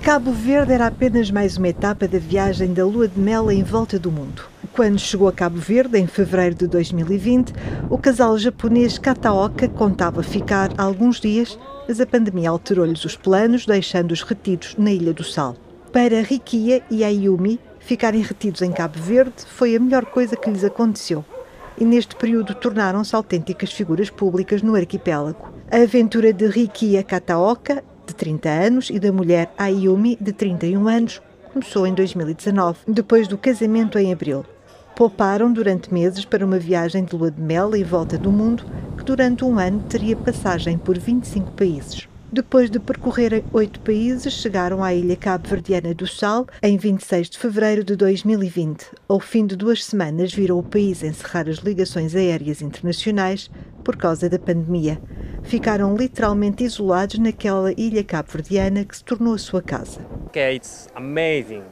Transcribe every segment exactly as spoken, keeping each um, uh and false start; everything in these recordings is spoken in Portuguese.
Cabo Verde era apenas mais uma etapa da viagem da lua de mel em volta do mundo. Quando chegou a Cabo Verde, em fevereiro de dois mil e vinte, o casal japonês Kataoka contava ficar alguns dias, mas a pandemia alterou-lhes os planos, deixando-os retidos na Ilha do Sal. Para Rikiya e Ayumi, ficarem retidos em Cabo Verde foi a melhor coisa que lhes aconteceu. E neste período tornaram-se autênticas figuras públicas no arquipélago. A aventura de Rikiya Kataoka, de trinta anos, e da mulher Ayumi, de trinta e um anos, começou em dois mil e dezanove, depois do casamento em abril. Pouparam durante meses para uma viagem de lua de mel em volta do mundo, que durante um ano teria passagem por vinte e cinco países. Depois de percorrerem oito países, chegaram à ilha cabo-verdiana do Sal em vinte e seis de fevereiro de dois mil e vinte. Ao fim de duas semanas, viram o país encerrar as ligações aéreas internacionais por causa da pandemia. Ficaram literalmente isolados naquela ilha cabo-verdiana que se tornou a sua casa. Okay, it's amazing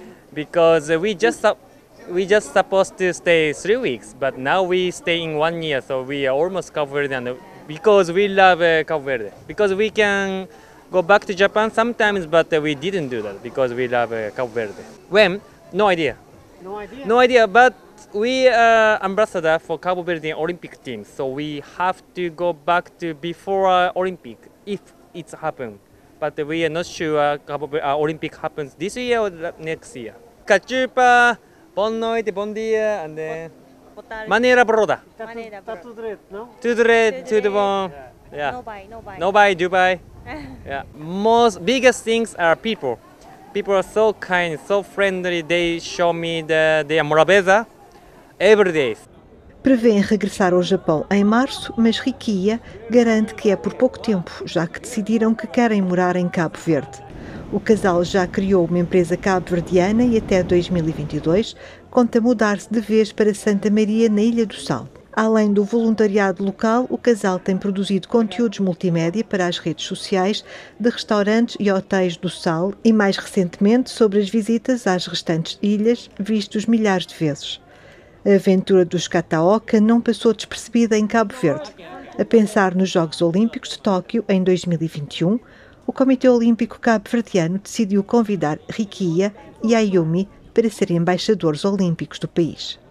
because we just we just supposed to stay three weeks, but now we stay in one year, so we are almost Cabo Verde, and because we love uh, Cabo Verde, because we can go back to Japan sometimes, but uh, we didn't do that because we love uh, Cabo Verde. When? No idea. No idea. No idea, but we are ambassador for Cabo Verde Olympic team, so we have to go back to before uh, Olympic if it's happen. But we are not sure uh, Cabo Verde, uh, Olympic happens this year or next year. Cachupa, bon noite, bon dia, and then Maneira broda. Está tudo direito, não? Tudo direito, tudo bom. Yeah. No buy, no buy. No buy, Dubai. Yeah. Most biggest things are people. People are so kind, so friendly. They show me the their morabeza every day. Prevêem regressar ao Japão em março, mas Rikiya garante que é por pouco tempo, já que decidiram que querem morar em Cabo Verde. O casal já criou uma empresa cabo-verdiana e até dois mil e vinte e dois conta mudar-se de vez para Santa Maria, na Ilha do Sal. Além do voluntariado local, o casal tem produzido conteúdos multimédia para as redes sociais de restaurantes e hotéis do Sal e, mais recentemente, sobre as visitas às restantes ilhas, vistos milhares de vezes. A aventura dos Kataoka não passou despercebida em Cabo Verde. A pensar nos Jogos Olímpicos de Tóquio em dois mil e vinte e um, o Comitê Olímpico Cabo-Verdiano decidiu convidar Rikiya e Ayumi para serem embaixadores olímpicos do país.